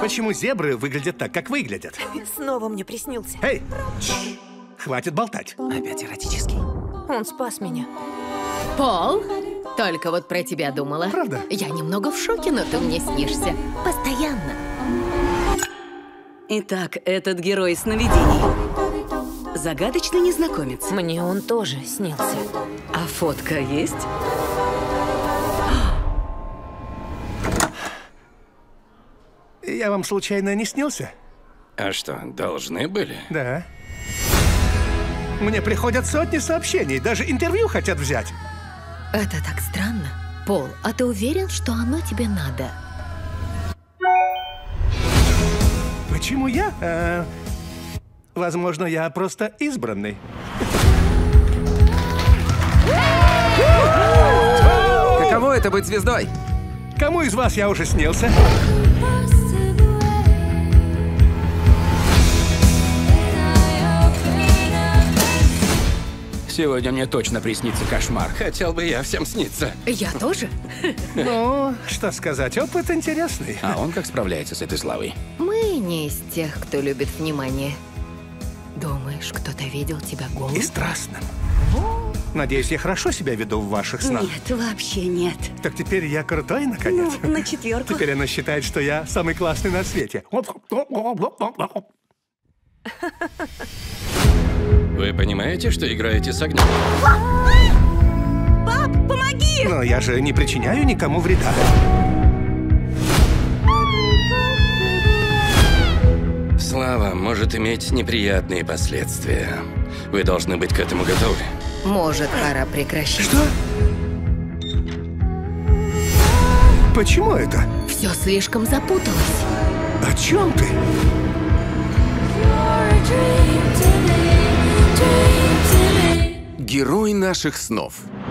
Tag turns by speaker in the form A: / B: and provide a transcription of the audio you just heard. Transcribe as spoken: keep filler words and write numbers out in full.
A: Почему зебры выглядят так, как выглядят?
B: Снова мне приснился.
A: Эй! Тш, хватит болтать.
C: Опять эротический.
B: Он спас меня.
D: Пол, только вот про тебя думала.
A: Правда?
D: Я немного в шоке, но ты мне снишься. Постоянно.
C: Итак, этот герой сновидений. Загадочный незнакомец.
B: Мне он тоже снился.
C: А фотка есть?
A: Я вам случайно не снился?
E: А что, должны были?
A: Да. Мне приходят сотни сообщений, даже интервью хотят взять.
D: Это так странно. Пол, а ты уверен, что оно тебе надо?
A: Почему я? А, возможно, я просто избранный.
F: Каково это быть звездой?
A: Кому из вас я уже снился?
E: Сегодня мне точно приснится кошмар. Хотел бы я всем сниться.
D: Я тоже?
A: Ну, что сказать, опыт интересный.
E: А он как справляется с этой славой?
D: Мы не из тех, кто любит внимание. Думаешь, кто-то видел тебя голым?
A: И страстным. Надеюсь, я хорошо себя веду в ваших снах.
C: Нет, вообще нет.
A: Так теперь я крутой, наконец.
C: Ну, на четверку.
A: Теперь она считает, что я самый классный на свете.
E: Вы понимаете, что играете с огнем?
C: Пап, помоги!
A: Но я же не причиняю никому вреда.
E: Слава может иметь неприятные последствия. Вы должны быть к этому готовы.
D: Может, пора прекращать.
A: Что? Почему это?
D: Все слишком запуталось.
A: О чем ты?
F: Герой наших снов.